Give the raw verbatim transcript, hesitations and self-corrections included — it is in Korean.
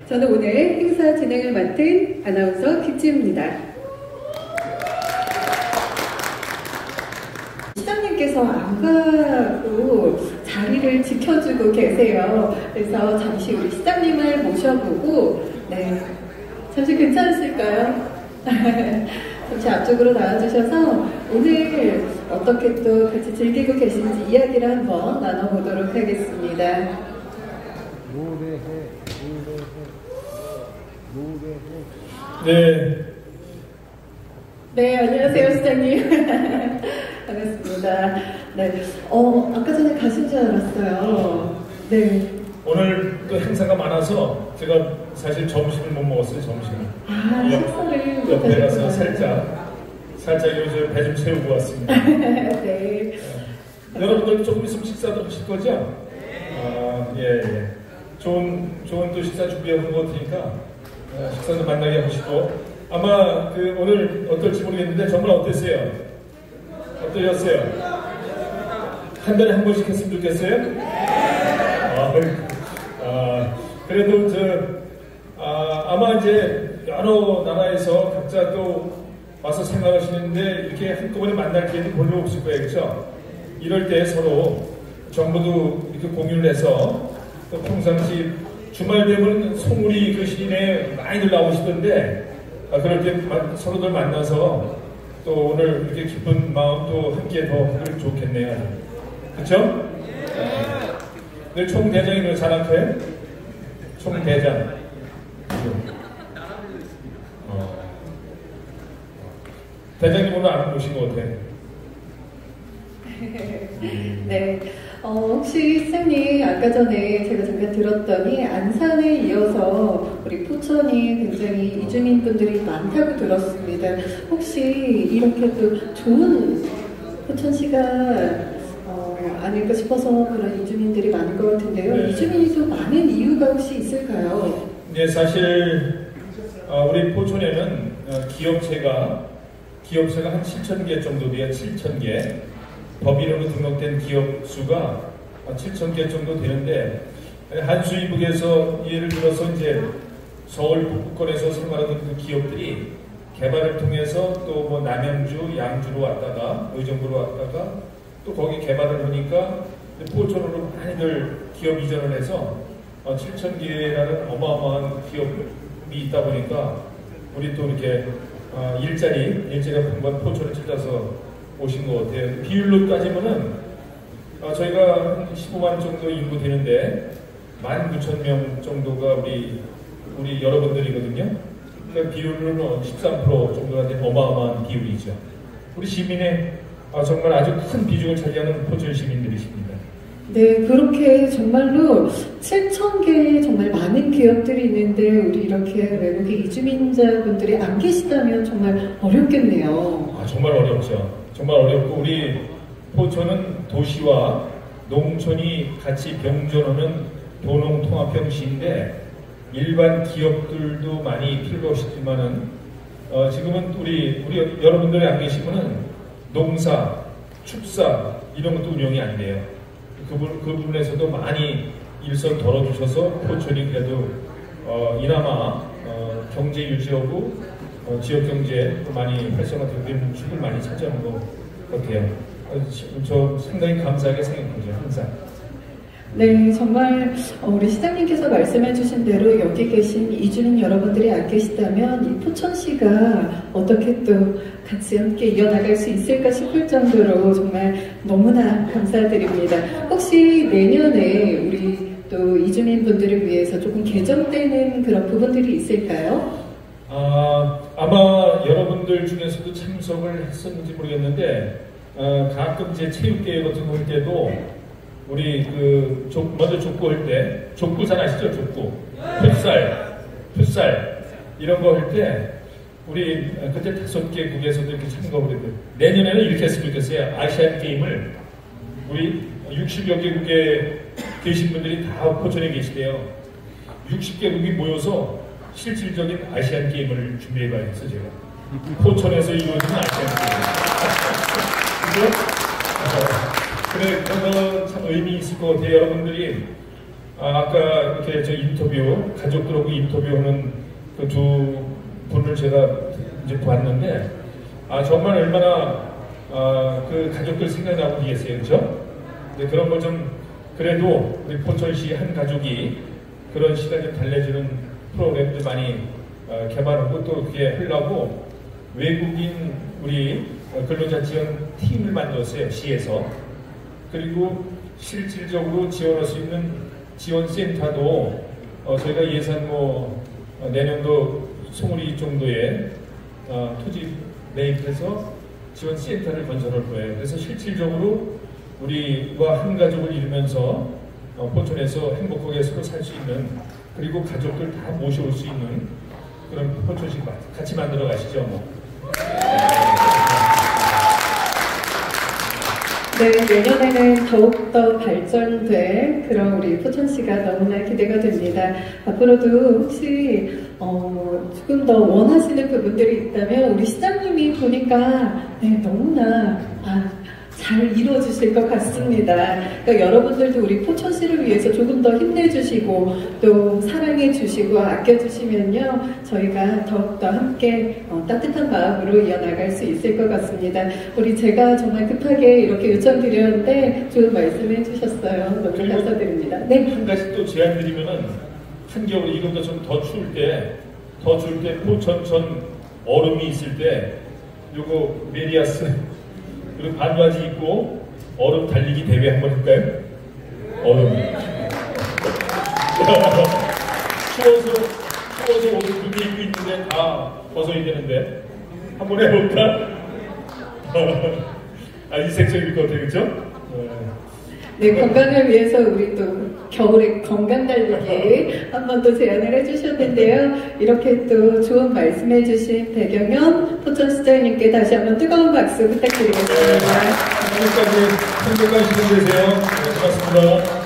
저는 오늘 행사 진행을 맡은 아나운서 김지우입니다. 시장님께서 안 가고 자리를 지켜주고 계세요. 그래서 잠시 우리 시장님을 모셔보고, 네, 잠시 괜찮으실까요? 잠시 앞쪽으로 나와주셔서 오늘 어떻게 또 같이 즐기고 계신지 이야기를 한번 나눠보도록 하겠습니다. 노래해, 노래해, 노래해. 네. 네, 안녕하세요, 시장님. 반갑습니다. 네. 어, 아까 전에 가신 줄 알았어요. 네. 오늘 또 행사가 많아서 제가 사실 점심을 못 먹었어요, 점심을. 아, 식사를 옆에 가서 살짝, 살짝 요즘 배 좀 채우고 왔습니다. 네. 어, 여러분들 조금 있으면 식사도 하실 거죠? 아, 예, 예. 좋은, 좋은 또 식사 준비해 것 같으니까, 어, 식사도 만나게 하시고, 아마 그 오늘 어떨지 모르겠는데 정말 어땠어요? 어떠셨어요? 한 달에 한 번씩 했으면 좋겠어요? 아, 아, 그래도 저, 아, 아마 이제 여러 나라에서 각자 또 와서 생각하시는데 이렇게 한꺼번에 만날 기회도 별로 없을 거예요, 그렇죠? 이럴 때 서로 정보도 이렇게 공유를 해서 또 평상시 주말 되면 송우리 그 시인에 많이들 나오시던데, 아, 그럴 때 서로들 만나서 또 오늘 이렇게 기쁜 마음 또 함께 더 하면 좋겠네요. 그렇죠? 네. 총대장이 왜 자랑해요? 총대장. 어. 대장님 오늘 안 오신 것 같아요. 네. 어, 혹시 시장님 아까 전에 제가 잠깐 들었더니 안산에 이어서 우리 포천이 굉장히 이주민 분들이 많다고 들었습니다. 혹시 이렇게 또 좋은 포천시가 어, 아닐까 싶어서 그런 이주민들이 많은 것 같은데요. 네. 이주민이 또 많은 이유가 혹시 있을까요? 네, 사실 어, 우리 포천에는 어, 기업체가 기업체가 한 칠천 개 정도 돼요. 칠천 개. 법인으로 등록된 기업 수가 칠천 개 정도 되는데, 한수이북에서 예를 들어서 이제 서울 북부권에서 생활하는 그 기업들이 개발을 통해서 또 뭐 남양주, 양주로 왔다가 의정부로 왔다가 또 거기 개발을 하니까 포천으로 많이들 기업 이전을 해서 칠천 개라는 어마어마한 기업이 있다 보니까 우리 또 이렇게 일자리, 일자리가 풍부한 포천을 찾아서 오신 것 같아요. 비율로 따지면은 어, 저희가 한 십오만 정도 인구 되는데 만 구천 명 정도가 우리 우리 여러분들이거든요. 그러니까 비율로는 십삼 퍼센트 정도가 된 어마어마한 비율이죠. 우리 시민의 어, 정말 아주 큰 비중을 차지하는 포천 시민들이십니다. 네, 그렇게 정말로 칠천 개의 정말 많은 기업들이 있는데 우리 이렇게 외국의 이주민자분들이 안 계시다면 정말 어렵겠네요. 아, 정말 어렵죠. 정말 어렵고 우리 포천은 도시와 농촌이 같이 병존하는 도농통합형 시인데 일반 기업들도 많이 필요가 없지만은 어, 지금은 우리 우리 여러분들이 안 계시면은 농사, 축사 이런 것도 운영이 안 돼요. 그, 부, 그 부분에서도 많이 일선 덜어주셔서 포천이 그래도 어, 이나마 어, 경제 유지하고 어, 지역 경제에 많이 활성화되는 축을 많이 차지하는 것 같아요. 어, 저 상당히 감사하게 생각하죠, 항상. 네, 정말 우리 시장님께서 말씀해주신 대로 여기 계신 이주민 여러분들이 안 계시다면 이 포천시가 어떻게 또 같이 함께 이어나갈 수 있을까 싶을 정도로 정말 너무나 감사드립니다. 혹시 내년에 우리 또 이주민 분들을 위해서 조금 개정되는 그런 부분들이 있을까요? 아, 아마 여러분들 중에서도 참석을 했었는지 모르겠는데 어, 가끔 제 체육대회 같은 거 할 때도 우리 그 족, 먼저 족구 할 때 족구산 아시죠? 족구, 풋살, 풋살 이런 거 할 때 우리 그때 다섯 개국에서도 이렇게 참가를 했거든요. 내년에는 이렇게 했으면 좋겠어요. 아시안 게임을 우리 육십여 개국에 계신 분들이 다 포천에 계시대요. 육십 개국이 모여서 실질적인 아시안 게임을 준비해봐야겠어요, 제가. 포천에서 이루어지는 아시안 게임. 그래, 그거 참 의미 있을 것 같아요. 여러분들이 아, 아까 이렇게 저 인터뷰, 가족들하고 인터뷰하는 그 두 분을 제가 이제 봤는데, 아, 정말 얼마나, 아, 그 가족들 생각나고 계세요. 그죠? 네, 그런 걸 좀, 그래도 우리 포천시 한 가족이 그런 시간을 달래주는 프로그램들 많이 어, 개발하고 또 그게 하려고 외국인 우리 근로자 지원 팀을 만들었어요. 시에서. 그리고 실질적으로 지원할 수 있는 지원센터도 어, 저희가 예산 뭐 어, 내년도 이십 정도의 어, 토지 매입해서 지원센터를 건설할 거예요. 그래서 실질적으로 우리와 한 가족을 이루면서 어, 포천에서 행복하게 서로 살 수 있는, 그리고 가족들 다 모셔올 수 있는 그런 포천시 같이 만들어 가시죠. 뭐. 네, 내년에는 더욱더 발전될 그런 우리 포천시가 너무나 기대가 됩니다. 앞으로도 혹시 어, 조금 더 원하시는 부분들이 있다면 우리 시장님이 보니까 네, 너무나 아, 잘 이루어주실 것 같습니다. 그러니까 여러분들도 우리 포천시를 위해서 조금 더 힘내주시고 또 사랑해주시고 아껴주시면요, 저희가 더욱더 함께 어, 따뜻한 마음으로 이어나갈 수 있을 것 같습니다. 우리 제가 정말 급하게 이렇게 요청드렸는데 좋은 말씀해 주셨어요. 너무 감사드립니다. 네. 한 가지 또 제안 드리면은 한겨울 이것도 좀 더 추울 때, 더 추울 때 포천천 얼음이 있을 때 요거 메리아스 그리고 반바지 입고 얼음 달리기 대회 한번 할까요? 얼음. 추워서, 추워서 옷을 두개 입고 있는데 다 벗어야 되는데. 한번 해볼까? 아, 이 색깔일 것 같아요, 그쵸? 네, 건강을 위해서 우리 또 겨울에 건강 달리기 한 번 더 제안을 해주셨는데요. 이렇게 또 좋은 말씀해 주신 배경현 포천시장님께 다시 한번 뜨거운 박수 부탁드리겠습니다. 네, 오늘까지 행복한 시간 되세요. 네, 고맙습니다.